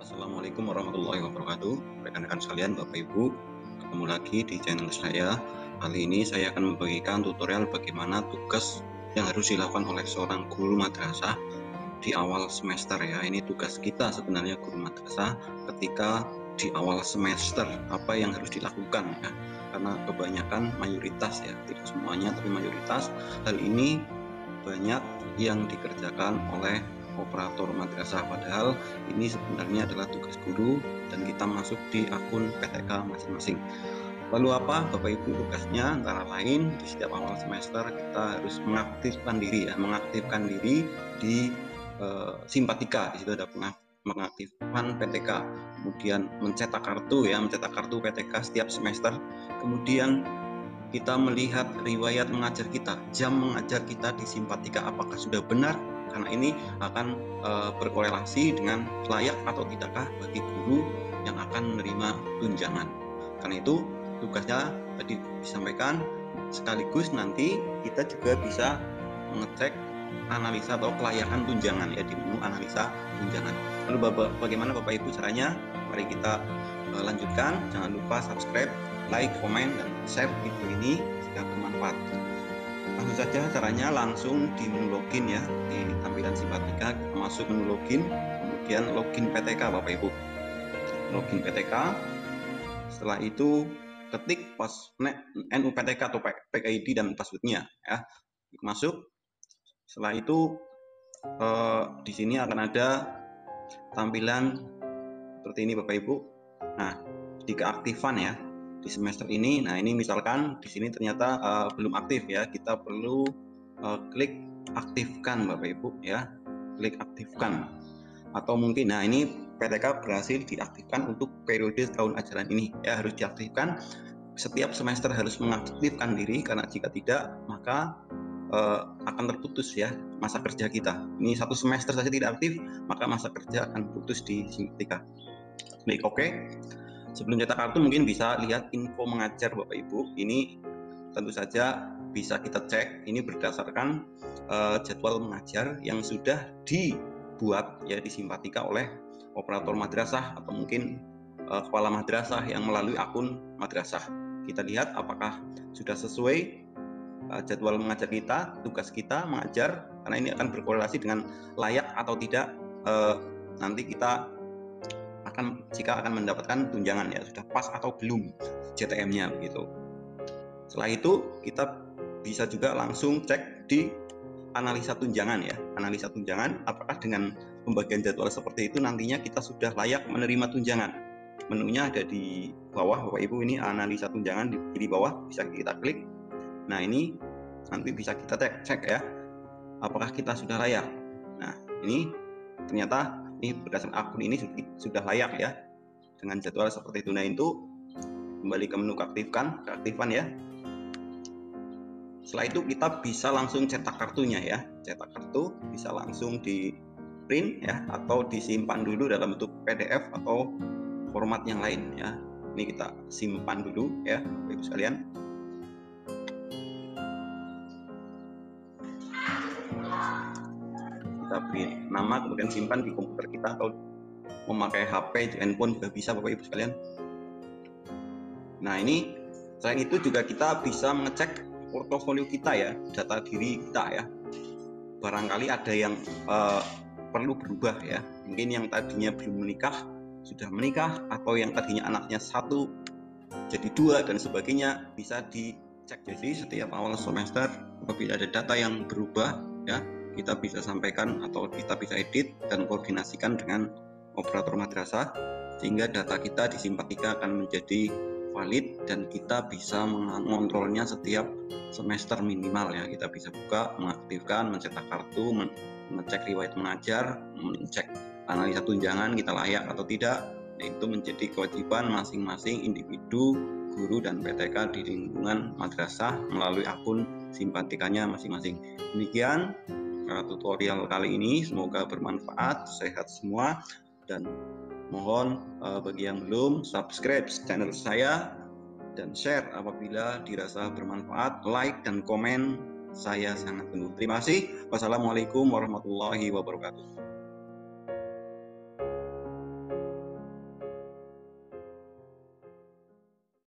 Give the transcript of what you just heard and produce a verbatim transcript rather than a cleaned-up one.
Assalamualaikum warahmatullahi wabarakatuh. Rekan-rekan sekalian, Bapak Ibu, ketemu lagi di channel saya. Kali ini saya akan membagikan tutorial bagaimana tugas yang harus dilakukan oleh seorang guru madrasah di awal semester ya. Ini tugas kita sebenarnya guru madrasah ketika di awal semester, apa yang harus dilakukan ya. Karena kebanyakan mayoritas ya, tidak semuanya tapi mayoritas hal ini banyak yang dikerjakan oleh operator madrasah, padahal ini sebenarnya adalah tugas guru dan kita masuk di akun P T K masing-masing. Lalu apa Bapak Ibu tugasnya? Antara lain di setiap awal semester kita harus mengaktifkan diri ya, mengaktifkan diri di uh, Simpatika. Di situ ada mengaktifkan P T K, kemudian mencetak kartu ya, mencetak kartu P T K setiap semester, kemudian kita melihat riwayat mengajar kita, jam mengajar kita di Simpatika apakah sudah benar, karena ini akan e, berkorelasi dengan layak atau tidakkah bagi guru yang akan menerima tunjangan. Karena itu tugasnya tadi disampaikan, sekaligus nanti kita juga bisa mengecek analisa atau kelayakan tunjangan ya di menu analisa tunjangan. Lalu bagaimana Bapak Ibu caranya? Mari kita e, lanjutkan. Jangan lupa subscribe, like, komen, dan share video ini jika bermanfaat. Langsung saja caranya, langsung di menu login ya, di tampilan Simpatika kita masuk menu login, kemudian login P T K Bapak Ibu, login P T K. Setelah itu ketik pas N U P T K atau P K I D dan passwordnya ya, masuk. Setelah itu eh, di sini akan ada tampilan seperti ini Bapak Ibu. Nah, di keaktifan ya di semester ini. Nah, ini misalkan di sini ternyata uh, belum aktif ya, kita perlu uh, klik aktifkan Bapak Ibu ya, klik aktifkan. Atau mungkin, nah ini P T K berhasil diaktifkan untuk periode tahun ajaran ini ya, harus diaktifkan. Setiap semester harus mengaktifkan diri, karena jika tidak maka uh, akan terputus ya masa kerja kita. Ini satu semester saja tidak aktif, maka masa kerja akan putus di Simpatika. Klik OK. Sebelum cetak kartu mungkin bisa lihat info mengajar Bapak Ibu. Ini tentu saja bisa kita cek, ini berdasarkan uh, jadwal mengajar yang sudah dibuat ya di Simpatika oleh operator madrasah atau mungkin uh, kepala madrasah yang melalui akun madrasah. Kita lihat apakah sudah sesuai uh, jadwal mengajar kita, tugas kita mengajar, karena ini akan berkorelasi dengan layak atau tidak uh, nanti kita akan jika akan mendapatkan tunjangan ya, sudah pas atau belum J T M-nya begitu. Setelah itu kita bisa juga langsung cek di analisa tunjangan ya, analisa tunjangan apakah dengan pembagian jadwal seperti itu nantinya kita sudah layak menerima tunjangan. Menunya ada di bawah Bapak Ibu, ini analisa tunjangan di, di bawah, bisa kita klik. Nah, ini nanti bisa kita cek, cek ya apakah kita sudah layak. Nah, ini ternyata ini berdasarkan akun ini sudah layak ya dengan jadwal seperti itu. Nah, itu kembali ke menu keaktifkan, keaktifan ya. Setelah itu kita bisa langsung cetak kartunya ya, cetak kartu bisa langsung di print ya, atau disimpan dulu dalam bentuk P D F atau format yang lain ya. Ini kita simpan dulu ya Bapak Ibu sekalian. Kita beri nama, kemudian simpan di komputer kita, atau memakai H P, di handphone juga bisa Bapak Ibu sekalian. Nah, ini selain itu juga kita bisa mengecek portofolio kita ya, data diri kita ya. Barangkali ada yang uh, perlu berubah ya, mungkin yang tadinya belum menikah sudah menikah, atau yang tadinya anaknya satu jadi dua dan sebagainya, bisa dicek. Jadi setiap awal semester apabila ada data yang berubah ya, kita bisa sampaikan atau kita bisa edit dan koordinasikan dengan operator madrasah, sehingga data kita di Simpatika akan menjadi valid dan kita bisa mengontrolnya setiap semester minimal ya. Kita bisa buka, mengaktifkan, mencetak kartu, mengecek riwayat mengajar, mengecek analisa tunjangan kita layak atau tidak. Itu menjadi kewajiban masing-masing individu, guru, dan P T K di lingkungan madrasah melalui akun Simpatikanya masing-masing. Demikian tutorial kali ini, semoga bermanfaat, sehat semua, dan mohon uh, bagi yang belum subscribe channel saya dan share apabila dirasa bermanfaat, like dan komen, saya sangat tunggu. Terima kasih. Wassalamualaikum warahmatullahi wabarakatuh.